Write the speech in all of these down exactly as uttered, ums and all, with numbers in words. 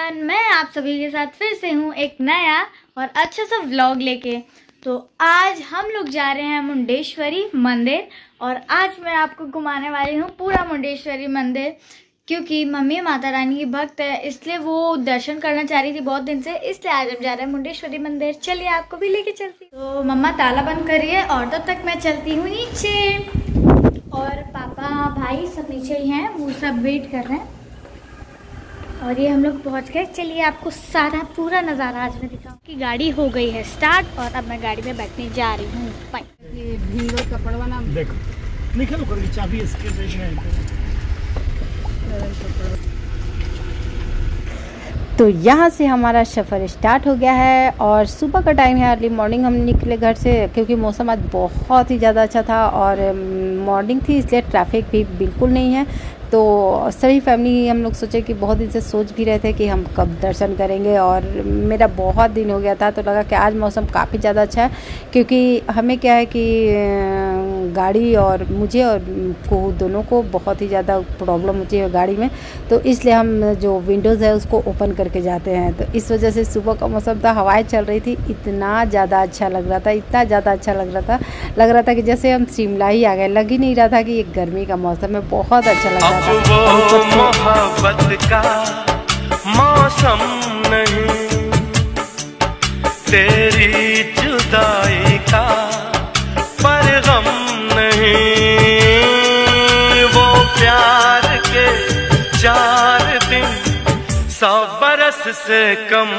Everyone, मैं आप सभी के साथ फिर से हूँ एक नया और अच्छा सा व्लॉग लेके। तो आज हम लोग जा रहे हैं मुंडेश्वरी मंदिर और आज मैं आपको घुमाने वाली हूँ पूरा मुंडेश्वरी मंदिर, क्योंकि मम्मी माता रानी की भक्त है, इसलिए वो दर्शन करना चाह रही थी बहुत दिन से, इसलिए आज हम जा रहे हैं मुंडेश्वरी मंदिर। चलिए आपको भी लेके चलती हूँ। तो मम्मा ताला बंद करिए और तब तक मैं चलती हूँ नीचे, और पापा भाई सब नीचे ही हैं, वो सब वेट कर रहे हैं। और ये हम लोग पहुंच गए। चलिए आपको सारा पूरा नज़ारा आज मैं दिखाऊँ। कि गाड़ी हो गई है स्टार्ट और अब मैं गाड़ी में बैठने जा रही हूँ। ये भीड़ कपड़वा ना देखो निकल कर चाबी इसके देश तो यहाँ से हमारा सफ़र स्टार्ट हो गया है और सुबह का टाइम है। अर्ली मॉर्निंग हम निकले घर से, क्योंकि मौसम आज बहुत ही ज़्यादा अच्छा था और मॉर्निंग थी, इसलिए ट्रैफिक भी बिल्कुल नहीं है। तो सभी फैमिली हम लोग सोचे कि बहुत दिन से सोच भी रहे थे कि हम कब दर्शन करेंगे, और मेरा बहुत दिन हो गया था, तो लगा कि आज मौसम काफ़ी ज़्यादा अच्छा है, क्योंकि हमें क्या है कि गाड़ी और मुझे और को दोनों को बहुत ही ज़्यादा प्रॉब्लम होती है गाड़ी में, तो इसलिए हम जो विंडोज़ है उसको ओपन करके जाते हैं। तो इस वजह से सुबह का मौसम था, हवाएं चल रही थी, इतना ज़्यादा अच्छा लग रहा था, इतना ज़्यादा अच्छा लग रहा था लग रहा था कि जैसे हम शिमला ही आ गए। लग ही नहीं रहा था कि ये गर्मी का मौसम है, बहुत अच्छा लग रहा था। वो मोहब्बत का मौसम नहीं, तेरी जुदाई का परगम नहीं, वो प्यार के चार दिन सौ बरस से कम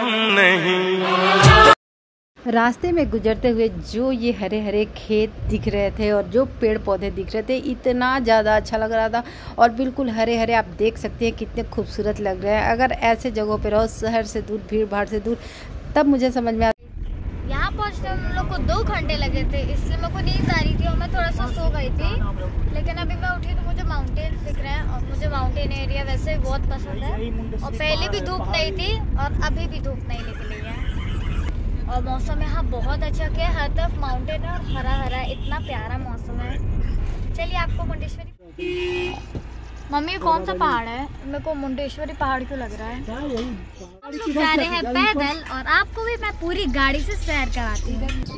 नहीं। रास्ते में गुजरते हुए जो ये हरे हरे खेत दिख रहे थे और जो पेड़ पौधे दिख रहे थे, इतना ज़्यादा अच्छा लग रहा था, और बिल्कुल हरे हरे आप देख सकते हैं कितने खूबसूरत लग रहे हैं। अगर ऐसे जगहों पे रहो, शहर से दूर, भीड़ भाड़ से दूर, तब मुझे समझ में आ। यहाँ पहुँचते हम लोग को दो घंटे लगे थे, इसलिए मेरे को नींद आ रही थी और मैं थोड़ा सा सो गई थी, लेकिन अभी मैं उठी तो मुझे माउंटेन दिख रहे हैं, और मुझे माउंटेन एरिया वैसे बहुत पसंद है, और पहले भी धूप नहीं थी और अभी भी धूप नहीं निकली है, और मौसम यहाँ बहुत अच्छा किया है, हर तरफ माउंटेन है और हरा हरा, इतना प्यारा मौसम है। चलिए आपको मुंडेश्वरी, मम्मी कौन सा पहाड़ है? मेरे को मुंडेश्वरी पहाड़ क्यों लग रहा है? हम लोग जा रहे हैं पैदल और आपको भी मैं पूरी गाड़ी से सैर कराती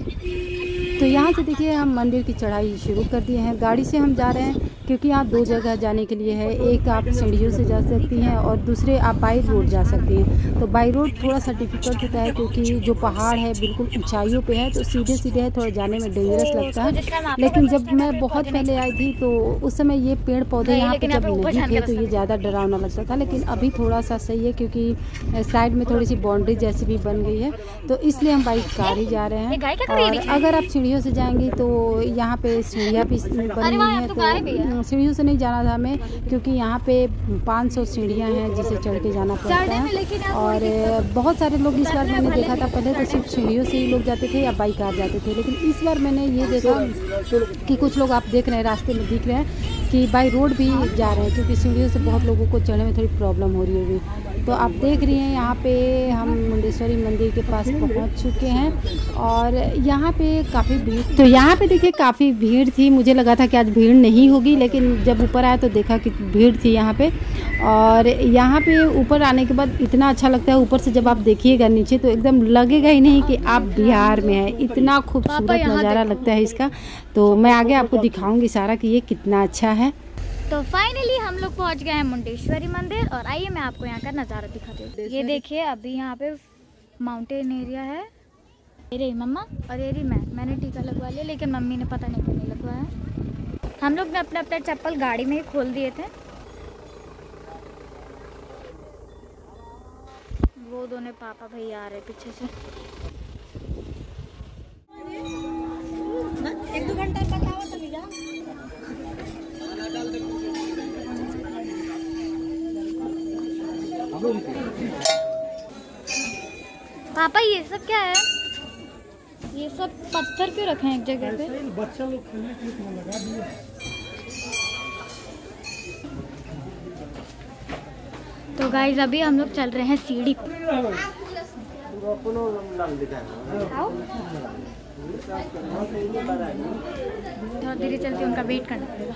हूँ। तो यहाँ से देखिए हम मंदिर की चढ़ाई शुरू कर दिए हैं। गाड़ी से हम जा रहे हैं क्योंकि यहाँ दो जगह जाने के लिए है, एक आप सीढ़ियों से जा सकती हैं और दूसरे आप बाई रोड जा सकती हैं। तो बाई रोड थोड़ा सा डिफिकल्ट होता है, क्योंकि जो पहाड़ है बिल्कुल ऊंचाइयों पे है, तो सीधे सीधे है, थोड़ा जाने में डेंजरस लगता है। लेकिन जब मैं बहुत पहले आई थी तो उस समय ये पेड़ पौधे यहाँ पे जब नहीं थे तो ये ज़्यादा डरावना लगता था, लेकिन अभी थोड़ा सा सही है, क्योंकि साइड में थोड़ी सी बाउंड्री जैसी भी बन गई है, तो इसलिए हम बाइक कार ही जा रहे हैं। और अगर आप सीढ़ियों से जाएंगी तो यहाँ पे सीढ़ियाँ भी बनी हुई हैं, तो सीढ़ियों से नहीं जाना था हमें, क्योंकि यहाँ पे पाँच सौ सीढ़ियाँ हैं जिसे चढ़ के जाना पड़ता है। और बहुत सारे लोग इस बार मैंने देखा था, पहले तो सिर्फ सीढ़ियों से ही लोग जाते थे या बाइक कार जाते थे, लेकिन इस बार मैंने ये देखा कि कुछ लोग आप देख रहे हैं रास्ते में दिख रहे हैं कि बाई रोड भी जा रहे हैं, क्योंकि सीढ़ियों से बहुत लोगों को चढ़ने में थोड़ी प्रॉब्लम हो रही होगी। तो आप देख रही हैं यहाँ पे हम मुंडेश्वरी मंदिर के पास पहुँच चुके हैं, और यहाँ पे काफ़ी भीड़, तो यहाँ पे देखिए काफ़ी भीड़ थी। मुझे लगा था कि आज भीड़ नहीं होगी, लेकिन जब ऊपर आया तो देखा कि भीड़ थी यहाँ पे। और यहाँ पे ऊपर आने के बाद इतना अच्छा लगता है, ऊपर से जब आप देखिएगा नीचे तो एकदम लगेगा ही नहीं कि आप बिहार में हैं, इतना खूबसूरत नज़ारा लगता है इसका। तो मैं आगे आपको दिखाऊंगी सारा कि ये कितना अच्छा है। तो फाइनली हम लोग पहुंच गए हैं मुंडेश्वरी मंदिर, और आइए मैं आपको यहाँ का नज़ारा दिखाती हूँ। ये देखिए अभी यहाँ पे माउंटेन एरिया है, ये रही मम्मा और ये रही मैं। मैंने टीका लगवा लिया, लेकिन मम्मी ने पता नहीं क्यों नहीं लगवाया। हम लोग ने अपने अपने चप्पल गाड़ी में ही खोल दिए थे। वो दोनों पापा भैया आ रहे पीछे से। एक दो घंटा पापा ये सब क्या है? ये सब पत्थर क्यों रखे हैं एक जगह पे? बच्चा लोग खेलने के लिए लगा दिए। तो गाइस अभी हम लोग चल रहे हैं सीढ़ी पर। थोड़ा धीरे चलते, उनका वेट करना पड़ेगा।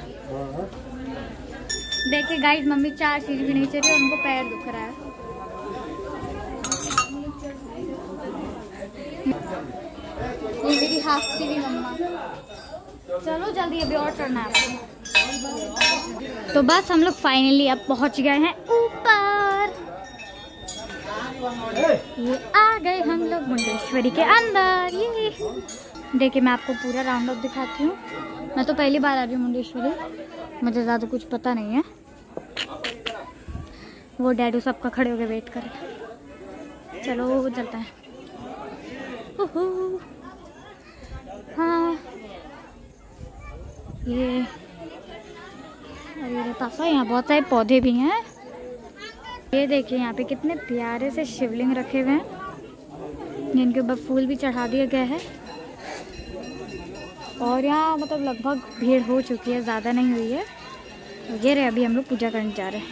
देखिए गाइस, मम्मी चार सीढ़ी भी नहीं चढ़ी और उनको पैर दुख रहा है। मेरी हंसती हुई मम्मा। चलो जल्दी, अभी और चढ़ना है आपको। तो बस हम लोग फाइनली अब पहुंच गए हैं ऊपर। ये आ गए हम लोग मुंडेश्वरी के अंदर। ये देखिए, मैं आपको पूरा राउंड अप दिखाती हूँ। मैं तो पहली बार आ रही हूँ मुंडेश्वरी, मुझे ज़्यादा कुछ पता नहीं है। वो डैडू सबका खड़े होकर वेट कर रहे। चलो चलता है। हाँ ये, अरे पापा यहाँ बहुत सारे पौधे भी हैं। ये देखिए यहाँ पे कितने प्यारे से शिवलिंग रखे हुए हैं, जिनके ऊपर फूल भी चढ़ा दिया गया है। और यहाँ मतलब लगभग भीड़ हो चुकी है, ज़्यादा नहीं हुई है। ये रहे, अभी हम लोग पूजा करने जा रहे हैं।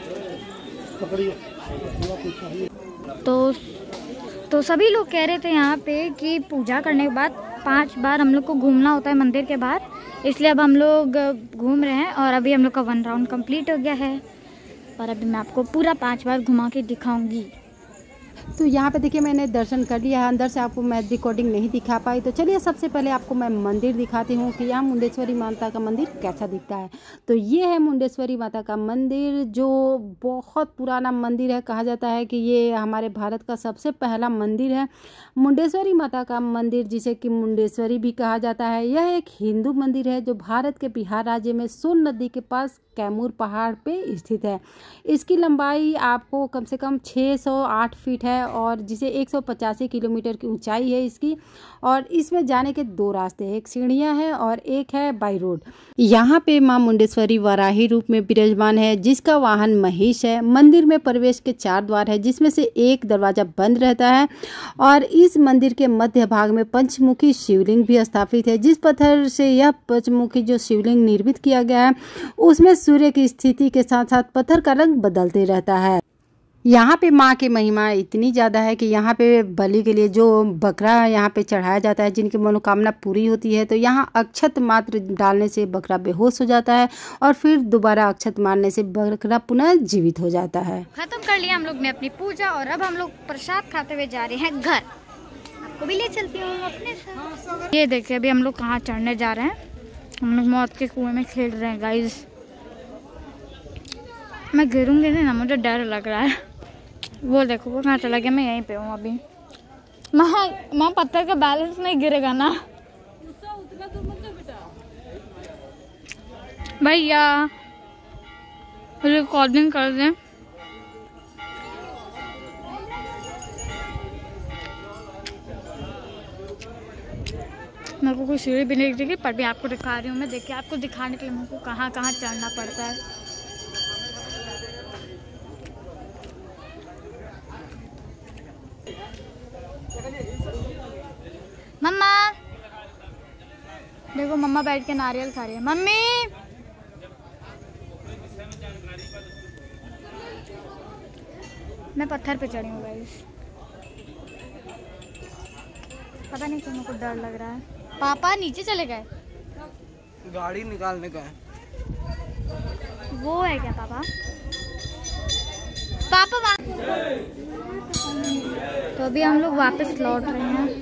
तो तो सभी लोग कह रहे थे यहाँ पे कि पूजा करने के बाद पांच बार हम लोग को घूमना होता है मंदिर के बाहर, इसलिए अब हम लोग घूम रहे हैं। और अभी हम लोग का वन राउंड कंप्लीट हो गया है और अभी मैं आपको पूरा पांच बार घुमा के दिखाऊंगी। तो यहाँ पे देखिए, मैंने दर्शन कर लिया है। अंदर से आपको मैं रिकॉर्डिंग नहीं दिखा पाई, तो चलिए सबसे पहले आपको मैं मंदिर दिखाती हूँ कि यहाँ मुंडेश्वरी माता का मंदिर कैसा दिखता है। तो ये है मुंडेश्वरी माता का मंदिर, जो बहुत पुराना मंदिर है। कहा जाता है कि ये हमारे भारत का सबसे पहला मंदिर है। मुंडेश्वरी माता का मंदिर, जिसे कि मुंडेश्वरी भी कहा जाता है, यह एक हिंदू मंदिर है जो भारत के बिहार राज्य में सोन नदी के पास कैमूर पहाड़ पे स्थित है। इसकी लंबाई आपको कम से कम छह सौ आठ फीट है और जिसे एक सौ पचासी किलोमीटर की ऊंचाई है इसकी। और इसमें जाने के दो रास्ते हैं, एक सीढ़ियां हैं और एक है बाई रोड। यहाँ पे मां मुंडेश्वरी वराही रूप में विराजमान है, जिसका वाहन महिष है। मंदिर में प्रवेश के चार द्वार है, जिसमें से एक दरवाजा बंद रहता है। और इस मंदिर के मध्य भाग में पंचमुखी शिवलिंग भी स्थापित है। जिस पत्थर से यह पंचमुखी जो शिवलिंग निर्मित किया गया है, उसमें सूर्य की स्थिति के साथ साथ पत्थर का रंग बदलते रहता है। यहाँ पे माँ की महिमा इतनी ज़्यादा है कि यहाँ पे बलि के लिए जो बकरा यहाँ पे चढ़ाया जाता है, जिनकी मनोकामना पूरी होती है, तो यहाँ अक्षत मात्र डालने से बकरा बेहोश हो जाता है और फिर दोबारा अक्षत मारने से बकरा पुनः जीवित हो जाता है। खत्म कर लिया हम लोग ने अपनी पूजा और अब हम लोग प्रसाद खाते हुए जा रहे हैं घर। आपको भी ले चलती हूँ अपने साथ। ये देखिए, अभी हम लोग कहाँ चढ़ने जा रहे हैं। हम लोग मौत के कुएं में खेल रहे हैं गाइस। मैं गिरूंगी नहीं ना, मुझे डर लग रहा है। वो देखो वो कहाँ चला गया, मैं यहीं पे हूँ अभी। माँ माँ पत्थर का बैलेंस नहीं गिरेगा ना भैया, रिकॉर्डिंग कर दें। मेरे को कोई सीढ़ी भी नहीं दिखी, पर भी आपको दिखा रही हूँ मैं। देखिए, आपको दिखाने के लिए मेरे को कहाँ कहाँ चढ़ना पड़ता है। मम्मा देखो, मम्मा बैठ के नारियल खा रही है। मम्मी मैं पत्थर पे चढ़ी हूँ गाइस, पता नहीं क्यों मेरे को डर लग रहा है। पापा नीचे चले गए, गाड़ी निकालने का है। वो है क्या पापा? पापा वहाँ। तो अभी हम लोग वापस लौट रहे हैं।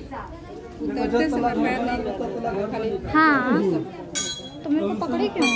हाँ तो मेरे को पकड़े क्यों?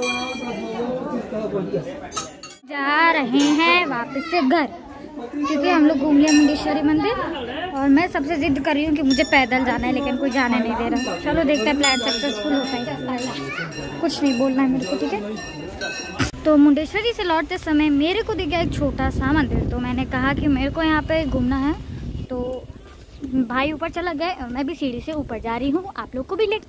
जा रहे हैं वापस से घर, क्योंकि हम लोग घूम लिया मुंडेश्वरी मंदिर और मैं सबसे जिद कर रही हूँ कि मुझे पैदल जाना है, लेकिन कोई जाने नहीं दे रहा। चलो देखते हैं प्लान सक्सेसफुल होता है। कुछ नहीं बोलना है मेरे को, ठीक है। तो मुंडेश्वरी से लौटते समय मेरे को दिख गया एक छोटा सा मंदिर, तो मैंने कहा कि मेरे को यहाँ पे घूमना है। तो भाई ऊपर चला गए और मैं भी सीढ़ी से ऊपर जा रही हूँ, आप लोग को भी ले।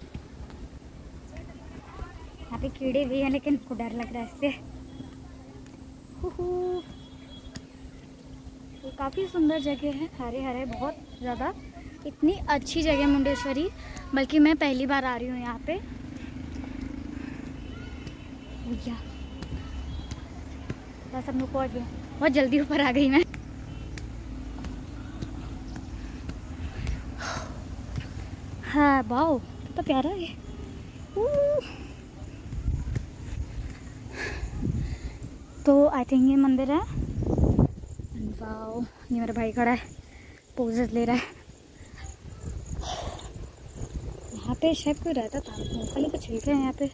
यहाँ पे कीड़े भी हैं, लेकिन को डर लग रहा है इससे। तो काफ़ी सुंदर जगह है, हरे हरे बहुत ज़्यादा। इतनी अच्छी जगह मुंडेश्वरी, बल्कि मैं पहली बार आ रही हूँ यहाँ पे। भैया बस हम लोग पहुँच गए, बहुत जल्दी ऊपर आ गई मैं। हाँ वाओ, तो प्यारा है। तो आई थिंक ये मंदिर है। वाओ, ये मेरा भाई खड़ा है, पोजेस ले रहा है। यहाँ पे शायद कोई रहता था, मूंगफली का छिलका है यहाँ पे।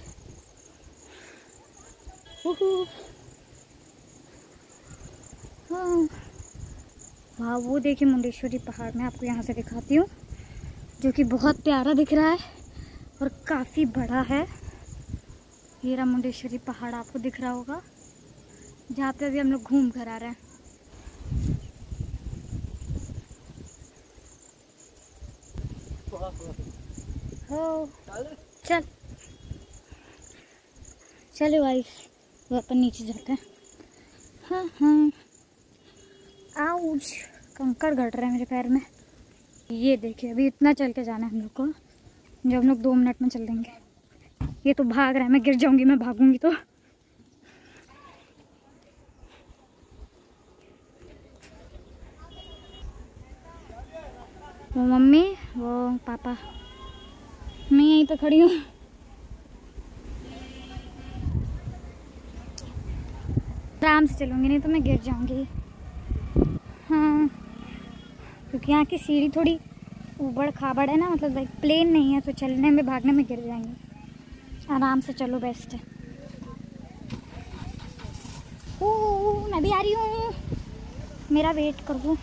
हाँ वाह, वो देखिए मुंडेश्वरी पहाड़, मैं आपको यहाँ से दिखाती हूँ, जो कि बहुत प्यारा दिख रहा है और काफ़ी बड़ा है। ये रहा मुंडेश्वरी पहाड़, आपको दिख रहा होगा, जहाँ पे अभी हम लोग घूम कर आ रहे हैं। हो चल चले भाई, वो अपन नीचे जाते हैं। हाँ हाँ, आउच, कंकड़ घट रहे हैं मेरे पैर में। ये देखिए अभी इतना चल के जाना है हम लोग को, जो हम लोग दो मिनट में चल देंगे। ये तो भाग रहा है, मैं गिर जाऊंगी, मैं भागूंगी तो। वो मम्मी, वो पापा, मैं यहीं पे खड़ी हूँ। आराम से चलूंगी, नहीं तो मैं गिर जाऊंगी। हाँ, क्योंकि यहाँ की सीढ़ी थोड़ी ऊबड़ खाबड़ है ना, मतलब लाइक प्लेन नहीं है, तो चलने में भागने में गिर जाएंगे। आराम से चलो, बेस्ट है। ओह, मैं भी आ रही हूँ, मेरा वेट करो।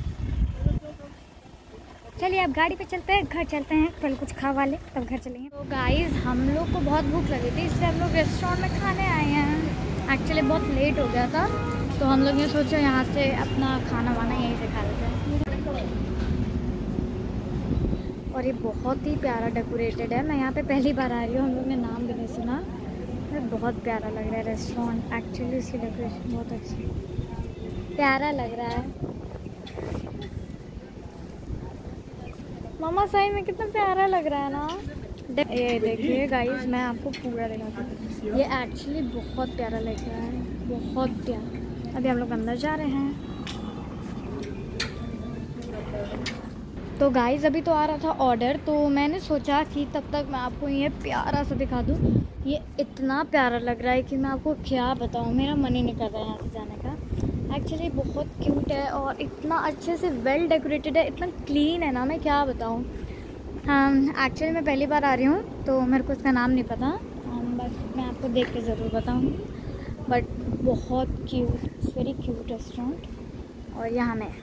चलिए अब गाड़ी पे चलते हैं, घर चलते हैं, पहले कुछ खा वाले तब घर चलेंगे। तो गाइस हम लोग को बहुत भूख लगी थी, इसलिए हम लोग रेस्टोरेंट में खाने आए हैं। एक्चुअली बहुत लेट हो गया था, तो हम लोग ये सोचे यहाँ से अपना खाना वाना यहीं से खा लेते हैं। और ये बहुत ही प्यारा डेकोरेटेड है, मैं यहाँ पे पहली बार आ रही हूँ, हम लोग ने नाम भी नहीं सुना। बहुत प्यारा लग रहा है रेस्टोरेंट, एक्चुअली इसकी डेकोरेशन बहुत अच्छी, प्यारा लग रहा है। मामा सही में कितना प्यारा लग रहा है ना। ये देखिए गाइस, मैं आपको पूरा दिखाती हूँ, ये एक्चुअली बहुत प्यारा लग रहा है, बहुत प्यारा। अभी हम लोग अंदर जा रहे हैं। तो गाइस अभी तो आ रहा था ऑर्डर, तो मैंने सोचा कि तब तक मैं आपको ये प्यारा सा दिखा दूँ। ये इतना प्यारा लग रहा है कि मैं आपको क्या बताऊँ, मेरा मन ही नहीं कर रहा है यहाँ से जाने का। एक्चुअली बहुत क्यूट है और इतना अच्छे से वेल डेकोरेटेड है, इतना क्लीन है ना, मैं क्या बताऊँ। हाँ एक्चुअली मैं पहली बार आ रही हूँ, तो मेरे को इसका नाम नहीं पता, बट मैं आपको देख के ज़रूर बताऊँगी। बट बहुत cute, it's very cute restaurant. और यहाँ मैं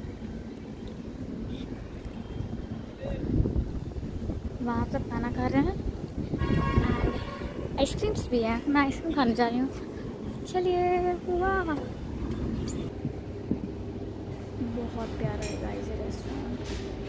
वहाँ सब खाना खा रहे हैं एंड आइसक्रीम्स भी हैं, मैं आइसक्रीम खाने जा रही हूँ। चलिए, वाह बहुत प्यारा है गाइस ये रेस्टोरेंट।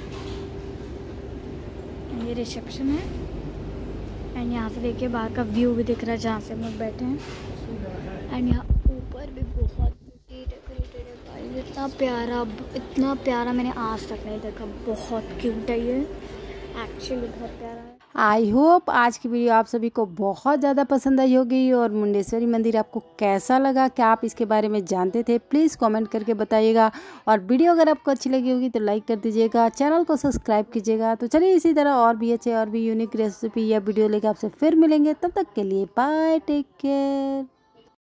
ये रिसेप्शन है एंड यहाँ से देखिए बाहर का व्यू भी दिख रहा है, जहाँ से हम लोग बैठे हैं। एंड यहाँ ऊपर भी बहुत डेकोरेटेड है गाइस, इतना प्यारा, इतना प्यारा मैंने आज तक नहीं देखा। बहुत क्यूट है ये, एक्चुअली बहुत प्यारा है। आई होप आज की वीडियो आप सभी को बहुत ज़्यादा पसंद आई होगी। और मुंडेश्वरी मंदिर आपको कैसा लगा, क्या आप इसके बारे में जानते थे, प्लीज़ कमेंट करके बताइएगा। और वीडियो अगर आपको अच्छी लगी होगी तो लाइक कर दीजिएगा, चैनल को सब्सक्राइब कीजिएगा। तो चलिए इसी तरह और भी अच्छे और भी यूनिक रेसिपी या वीडियो लेके आपसे फिर मिलेंगे, तब तक के लिए बाय, टेक केयर।